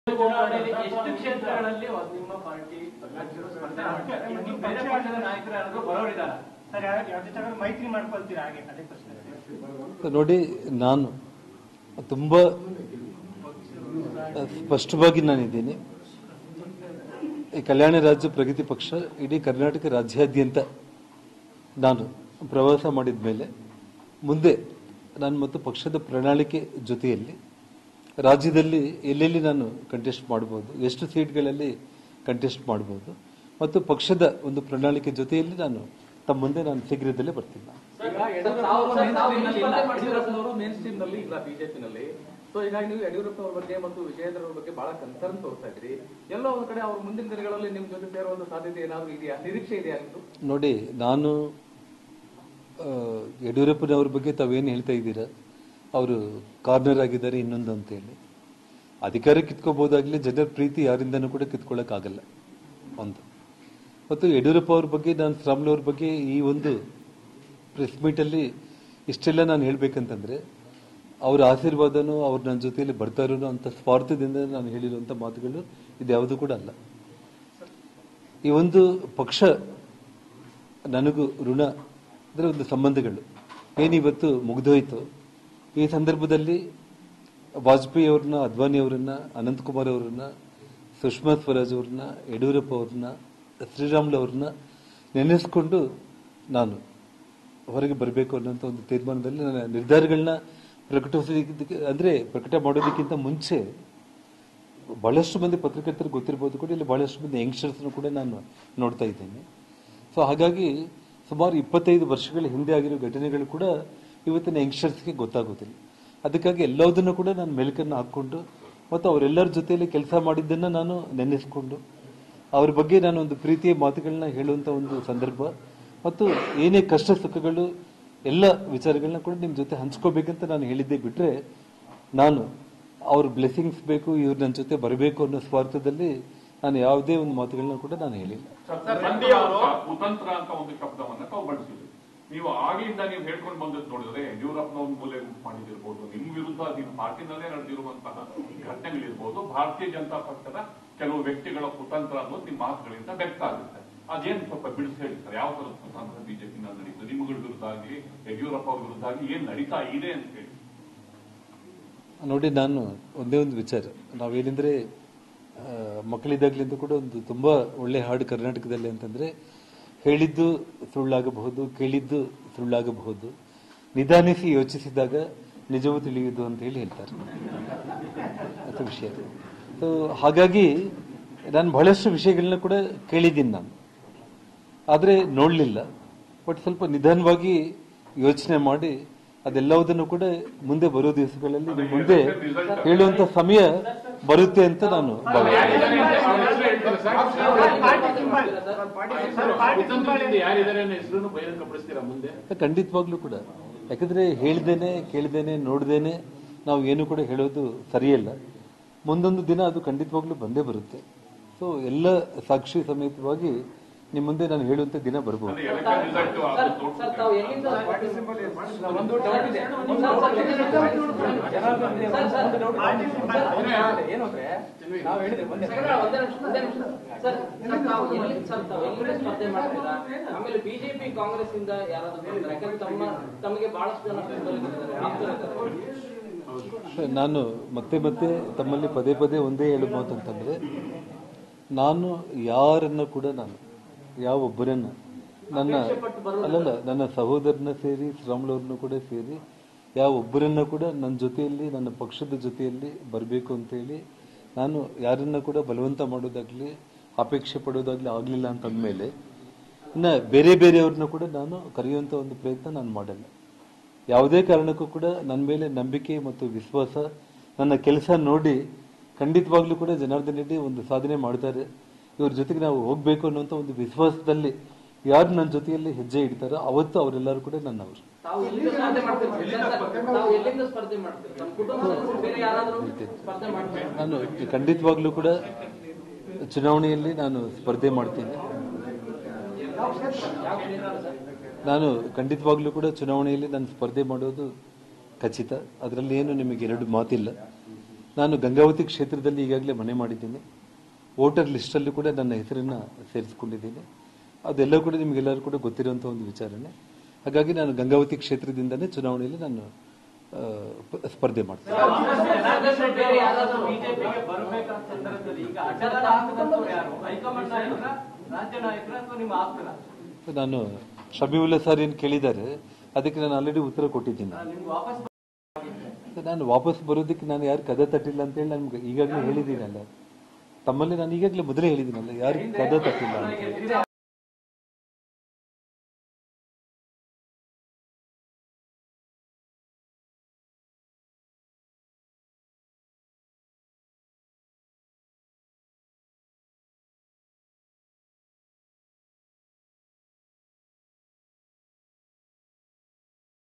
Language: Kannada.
ಚುನಾವಣೆಯಲ್ಲಿ ಎಷ್ಟು ಕ್ಷೇತ್ರಗಳಲ್ಲಿ ನಿಮ್ಮ ಪಾರ್ಟಿ ಬೇರೆ ಪಕ್ಷದ ನಾಯಕರು ಯಾರಾದ್ರೂ ಬರೋರಿದ್ದಾರೆ ಸರ್? ಯಾವ ಜೊತೆ ಮೈತ್ರಿ ಮಾಡ್ಕೊಳ್ತೀರಾ? ಹಾಗೆ ಅದೇ ಪ್ರಶ್ನೆ. ನೋಡಿ, ನಾನು ತುಂಬಾ ಸ್ಪಷ್ಟವಾಗಿ ನಾನಿದ್ದೀನಿ. ಈ ಕಲ್ಯಾಣ ರಾಜ್ಯ ಪ್ರಗತಿ ಪಕ್ಷ ಇಡೀ ಕರ್ನಾಟಕ ರಾಜ್ಯಾದ್ಯಂತ ನಾನು ಪ್ರವಾಸ ಮಾಡಿದ ಮೇಲೆ ಮುಂದೆ ನಾನು ಮತ್ತು ಪಕ್ಷದ ಪ್ರಣಾಳಿಕೆ ಜೊತೆಯಲ್ಲಿ ರಾಜ್ಯದಲ್ಲಿ ಎಲ್ಲೆಲ್ಲಿ ನಾನು ಕಂಟೆಸ್ಟ್ ಮಾಡಬಹುದು, ಎಷ್ಟು ಸೀಟ್ಗಳಲ್ಲಿ ಕಂಟೆಸ್ಟ್ ಮಾಡಬಹುದು ಮತ್ತು ಪಕ್ಷದ ಒಂದು ಪ್ರಣಾಳಿಕೆ ಜೊತೆಯಲ್ಲಿ ನಾನು ತಮ್ಮ ಮುಂದೆ ನಾನು ಶೀಘ್ರದಲ್ಲೇ ಬರ್ತೀನಿ. ಬಿಜೆಪಿನಲ್ಲಿ ಸೊ ಹೀಗಾಗಿ ನೀವು ಯಡಿಯೂರಪ್ಪ ಅವರ ಬಗ್ಗೆ ಮತ್ತು ವಿಜಯೇಂದ್ರ ಅವರ ಬಗ್ಗೆ ಬಹಳ ಕನ್ಸರ್ನ್ ತೋರ್ತಾ ಇದ್ರಿ. ಎಲ್ಲೋ ಒಂದು ಕಡೆ ಅವರು ಮುಂದಿನ ದಿನಗಳಲ್ಲಿ ನಿಮ್ ಜೊತೆ ಸೇರುವ ಸಾಧ್ಯತೆ ಏನಾದ್ರು ಇದೆಯಾ, ನಿರೀಕ್ಷೆ ಇದೆಯಾ? ನೋಡಿ, ನಾನು ಯಡಿಯೂರಪ್ಪನವ್ರ ಬಗ್ಗೆ ತಾವೇನು ಹೇಳ್ತಾ ಇದ್ದೀರಾ, ಅವರು ಕಾರ್ನರ್ ಆಗಿದ್ದಾರೆ ಇನ್ನೊಂದು ಅಂತೇಳಿ. ಅಧಿಕಾರ ಕಿತ್ಕೋಬಹುದಾಗ್ಲಿ, ಜನರ ಪ್ರೀತಿ ಯಾರಿಂದನೂ ಕೂಡ ಕಿತ್ಕೊಳ್ಳೋಕ್ಕಾಗಲ್ಲ ಒಂದು. ಮತ್ತು ಯಡಿಯೂರಪ್ಪ ಅವ್ರ ಬಗ್ಗೆ, ನಾನು ಶ್ರಾಮ್ಲು ಅವ್ರ ಬಗ್ಗೆ ಈ ಒಂದು ಪ್ರೆಸ್ ಮೀಟಲ್ಲಿ ಇಷ್ಟೆಲ್ಲ ನಾನು ಹೇಳ್ಬೇಕಂತಂದ್ರೆ ಅವ್ರ ಆಶೀರ್ವಾದನೂ ಅವ್ರು ನನ್ನ ಜೊತೆಯಲ್ಲಿ ಬರ್ತಾರೋ ಅಂತ ಸ್ವಾರ್ಥದಿಂದ ನಾನು ಹೇಳಿರುವಂಥ ಮಾತುಗಳು ಇದ್ಯಾವುದೂ ಕೂಡ ಅಲ್ಲ. ಈ ಒಂದು ಪಕ್ಷ ನನಗೂ ಋಣ ಅಂದರೆ ಒಂದು ಸಂಬಂಧಗಳು ಏನಿವತ್ತು ಮುಗಿದೋಯ್ತು. ಈ ಸಂದರ್ಭದಲ್ಲಿ ವಾಜಪೇಯಿ ಅವ್ರನ್ನ, ಅದ್ವಾನಿ ಅವರನ್ನ, ಅನಂತಕುಮಾರ್ ಅವರನ್ನ, ಸುಷ್ಮಾ ಸ್ವರಾಜ್ ಅವ್ರನ್ನ, ಯಡಿಯೂರಪ್ಪ ಅವ್ರನ್ನ, ಶ್ರೀರಾಮ್ಲು ಅವ್ರನ್ನ ನೆನೆಸ್ಕೊಂಡು ನಾನು ಹೊರಗೆ ಬರಬೇಕು ಅನ್ನೋಂಥ ಒಂದು ತೀರ್ಮಾನದಲ್ಲಿ ನನ್ನ ನಿರ್ಧಾರಗಳನ್ನ ಪ್ರಕಟ ಮಾಡೋದಕ್ಕಿಂತ ಮುಂಚೆ ಬಹಳಷ್ಟು ಮಂದಿ ಪತ್ರಕರ್ತರಿಗೆ ಗೊತ್ತಿರಬಹುದು ಕೂಡ, ಇಲ್ಲಿ ಬಹಳಷ್ಟು ಮಂದಿ ಯಂಗ್ಸ್ಟರ್ಸ್ನು ಕೂಡ ನಾನು ನೋಡ್ತಾ ಇದ್ದೇನೆ. ಸೊ ಹಾಗಾಗಿ ಸುಮಾರು 25 ವರ್ಷಗಳ ಹಿಂದೆ ಆಗಿರೋ ಘಟನೆಗಳು ಕೂಡ ಇವತ್ತಿನ ಯಂಗ್ಸ್ಟರ್ಸ್ಗೆ ಗೊತ್ತಾಗೋದಿಲ್ಲ. ಅದಕ್ಕಾಗಿ ಎಲ್ಲದನ್ನು ಕೂಡ ನಾನು ಮೆಲುಕನ್ನು ಹಾಕ್ಕೊಂಡು ಮತ್ತು ಅವರೆಲ್ಲರ ಜೊತೆಯಲ್ಲಿ ಕೆಲಸ ಮಾಡಿದ್ದನ್ನು ನಾನು ನೆನೆಸ್ಕೊಂಡು ಅವ್ರ ಬಗ್ಗೆ ನಾನು ಒಂದು ಪ್ರೀತಿಯ ಮಾತುಗಳನ್ನ ಹೇಳುವಂಥ ಒಂದು ಸಂದರ್ಭ ಮತ್ತು ಏನೇ ಕಷ್ಟ ಸುಖಗಳು ಎಲ್ಲ ವಿಚಾರಗಳನ್ನ ಕೂಡ ನಿಮ್ಮ ಜೊತೆ ಹಂಚ್ಕೋಬೇಕಂತ ನಾನು ಹೇಳಿದ್ದೆ ಬಿಟ್ರೆ, ನಾನು ಅವ್ರ ಬ್ಲೆಸ್ಸಿಂಗ್ಸ್ ಬೇಕು, ಇವ್ರು ನನ್ನ ಜೊತೆ ಬರಬೇಕು ಅನ್ನೋ ಸ್ವಾರ್ಥದಲ್ಲಿ ನಾನು ಯಾವುದೇ ಒಂದು ಮಾತುಗಳನ್ನ ಕೂಡ ನಾನು ಹೇಳಿಲ್ಲ. ಕುತಂತ್ರ ಅಂತ ಒಂದು ಶಬ್ದವನ್ನ ತಾವು ಬಳಸಿದ್ರಿ. ನೀವು ಆಗಿಂದ ನೀವು ಹೇಳ್ಕೊಂಡು ಬಂದದ್ದು ನೋಡಿದ್ರೆ ಯಡಿಯೂರಪ್ಪನವ್ರ ಮೂಲೆ ಮಾಡಿದಿರ್ಬೋದು, ನಿಮ್ಮ ವಿರುದ್ಧ ನಿಮ್ಮ ಪಾರ್ಟಿನಲ್ಲೇ ನಡೆದಿರುವಂತಹ ಘಟನೆಗಳಿರ್ಬೋದು, ಭಾರತೀಯ ಜನತಾ ಪಕ್ಷದ ಕೆಲವು ವ್ಯಕ್ತಿಗಳ ಕುತಂತ್ರ ಅನ್ನೋದು ನಿಮ್ಮ ಮಾತುಗಳಿಂದ ವ್ಯಕ್ತ ಆಗುತ್ತೆ. ಅದೇನು ಸ್ವಲ್ಪ ಬಿಡಿಸಿ ಹೇಳ್ತಾರೆ, ಯಾವ ತರದ ಕುತಂತ್ರ ಬಿಜೆಪಿನಲ್ಲಿ ನಡೀತದೆ, ನಿಮ್ಮಗಳ ವಿರುದ್ಧ ಆಗಲಿ ಯಡಿಯೂರಪ್ಪ ಅವ್ರ ವಿರುದ್ಧ ಆಗಲಿ ಏನ್ ನಡೀತಾ ಇದೆ ಅಂತ ಹೇಳಿ. ನೋಡಿ, ನಾನು ಒಂದೇ ಒಂದು ವಿಚಾರ, ನಾವೇನಂದ್ರೆ ಮಕ್ಕಳಿದ್ದಾಗ್ಲಿಂದ ಕೂಡ ಒಂದು ತುಂಬಾ ಒಳ್ಳೆ ಹಾಡು ಕರ್ನಾಟಕದಲ್ಲಿ ಅಂತಂದ್ರೆ, ಹೇಳಿದ್ದು ಸುಳ್ಳಾಗಬಹುದು, ಕೇಳಿದ್ದು ಸುಳ್ಳಾಗಬಹುದು, ನಿಧಾನಿಸಿ ಯೋಚಿಸಿದಾಗ ನಿಜವೂ ತಿಳಿಯುವುದು ಅಂತ ಹೇಳಿ ಹೇಳ್ತಾರೆ ಅದು ವಿಷಯ. ಸೊ ಹಾಗಾಗಿ ನಾನು ಬಹಳಷ್ಟು ವಿಷಯಗಳನ್ನ ಕೂಡ ಕೇಳಿದ್ದೀನಿ ನಾನು, ಆದರೆ ನೋಡಲಿಲ್ಲ. ಬಟ್ ಸ್ವಲ್ಪ ನಿಧಾನವಾಗಿ ಯೋಚನೆ ಮಾಡಿ ಅದೆಲ್ಲವುದನ್ನು ಕೂಡ ಮುಂದೆ ಬರೋ ದಿವಸಗಳಲ್ಲಿ ನಿಮ್ಮ ಮುಂದೆ ಹೇಳುವಂತ ಸಮಯ ಬರುತ್ತೆ ಅಂತ ನಾನು ಖಂಡಿತವಾಗ್ಲೂ ಕೂಡ. ಯಾಕಂದ್ರೆ ಹೇಳ್ದೇನೆ, ಕೇಳ್ದೇನೆ, ನೋಡ್ದೇನೆ ನಾವು ಏನು ಕೂಡ ಹೇಳೋದು ಸರಿಯಲ್ಲ. ಮುಂದೊಂದು ದಿನ ಅದು ಖಂಡಿತವಾಗ್ಲೂ ಬಂದೇ ಬರುತ್ತೆ. ಸೊ ಎಲ್ಲ ಸಾಕ್ಷಿ ಸಮೇತವಾಗಿ ನಿಮ್ಮ ಮುಂದೆ ನಾನು ಹೇಳುವಂತ ದಿನ ಬರ್ಬೋದು. ಬಿಜೆಪಿ ಕಾಂಗ್ರೆಸ್ ಇಂದ ತಮಗೆ ಬಹಳಷ್ಟು ಜನ ನಾನು ಮತ್ತೆ ಮತ್ತೆ ತಮ್ಮಲ್ಲಿ ಪದೇ ಪದೇ ಒಂದೇ ಹೇಳುವ ಮಾತಂತಂದ್ರೆ, ನಾನು ಯಾರನ್ನ ಕೂಡ ನಾನು ಯಾವೊಬ್ಬರನ್ನ ನನ್ನ ಸಹೋದರನ ಸೇರಿ ಶ್ರಾಮ್ಲವ್ರನ್ನ ಕೂಡ ಸೇರಿ ಯಾವೊಬ್ಬರನ್ನ ಕೂಡ ನನ್ನ ಜೊತೆಯಲ್ಲಿ, ನನ್ನ ಪಕ್ಷದ ಜೊತೆಯಲ್ಲಿ ಬರಬೇಕು ಅಂತೇಳಿ ನಾನು ಯಾರನ್ನ ಕೂಡ ಬಲವಂತ ಮಾಡೋದಾಗ್ಲಿ ಅಪೇಕ್ಷೆ ಪಡೋದಾಗ್ಲಿ ಆಗ್ಲಿಲ್ಲ ಅಂತಂದ್ಮೇಲೆ ಇನ್ನ ಬೇರೆ ಬೇರೆಯವ್ರನ್ನ ಕೂಡ ನಾನು ಕರೆಯುವಂತ ಒಂದು ಪ್ರಯತ್ನ ನಾನು ಮಾಡಲ್ಲ. ಯಾವುದೇ ಕಾರಣಕ್ಕೂ ಕೂಡ ನನ್ನ ಮೇಲೆ ನಂಬಿಕೆ ಮತ್ತು ವಿಶ್ವಾಸ, ನನ್ನ ಕೆಲಸ ನೋಡಿ ಖಂಡಿತವಾಗ್ಲೂ ಕೂಡ ಜನಾರ್ದನ್ ರೆಡ್ಡಿ ಒಂದು ಸಾಧನೆ ಮಾಡ್ತಾರೆ, ಇವ್ರ ಜೊತೆಗೆ ನಾವು ಹೋಗ್ಬೇಕು ಅನ್ನುವಂತ ಒಂದು ವಿಶ್ವಾಸದಲ್ಲಿ ಯಾರು ನನ್ನ ಜೊತೆಯಲ್ಲಿ ಹೆಜ್ಜೆ ಇಡ್ತಾರೋ ಅವತ್ತು ಅವರೆಲ್ಲರೂ ಕೂಡ ನನ್ನವರು. ನಾನು ಖಂಡಿತವಾಗ್ಲೂ ಕೂಡ ಚುನಾವಣೆಯಲ್ಲಿ ನಾನು ಸ್ಪರ್ಧೆ ಮಾಡ್ತೀನಿ. ನಾನು ಖಂಡಿತವಾಗ್ಲೂ ಕೂಡ ಚುನಾವಣೆಯಲ್ಲಿ ನಾನು ಸ್ಪರ್ಧೆ ಮಾಡೋದು ಖಚಿತ. ಅದರಲ್ಲಿ ಏನು ನಿಮಗೆ ಎರಡು ಮಾತಿಲ್ಲ. ನಾನು ಗಂಗಾವತಿ ಕ್ಷೇತ್ರದಲ್ಲಿ ಈಗಾಗಲೇ ಮನೆ ಮಾಡಿದ್ದೀನಿ. ವೋಟರ್ ಲಿಸ್ಟಲ್ಲೂ ಕೂಡ ನನ್ನ ಹೆಸರನ್ನು ಸೇರಿಸಿಕೊಂಡಿದ್ದೀನಿ. ಅದೆಲ್ಲ ಕೂಡ ನಿಮಗೆಲ್ಲರೂ ಕೂಡ ಗೊತ್ತಿರುವಂಥ ಒಂದು ವಿಚಾರನೆ. ಹಾಗಾಗಿ ನಾನು ಗಂಗಾವತಿ ಕ್ಷೇತ್ರದಿಂದನೇ ಚುನಾವಣೆಯಲ್ಲಿ ನಾನು ಸ್ಪರ್ಧೆ ಮಾಡ್ತೀನಿ. ಬಿಜೆಪಿಗೆ ಬರಬೇಕಾದ ಸಂದರ್ಭದಲ್ಲಿ ಈಗ ಅಡ್ಡದಾರಿ ಹಾಕದಂತವ್ರು ಯಾರು? ಹೈಕಮಾಂಡ್ ನಾಯಕರ, ರಾಜ್ಯ ನಾಯಕರ ಅಥವಾ ನಿಮ್ಮ ಆಪ್ತರ? ನಾನು ಶಬೀವುಲ್ಲಾ ಸರ್ ಏನು ಕೇಳಿದ್ದಾರೆ ಅದಕ್ಕೆ ನಾನು ಆಲ್ರೆಡಿ ಉತ್ತರ ಕೊಟ್ಟಿದ್ದೀನಿ. ನಿಮ್ಗೆ ವಾಪಸ್ ನಾನು ವಾಪಸ್ ಬರೋದಕ್ಕೆ ನಾನು ಯಾರು ಕದ ತಟ್ಟಿಲ್ಲ ಅಂತ ಹೇಳಿ ನಮ್ಗೆ ಈಗಾಗಲೇ ಹೇಳಿದ್ದೀನಲ್ಲ, ತಮ್ಮಲ್ಲಿ ನಾನು ಈಗಾಗಲೇ ಮೊದಲೇ ಹೇಳಿದ್ದೀನಲ್ಲ, ಯಾರು ಕದ ತಟ್ಟಿಲ್ಲ ಅಂತ.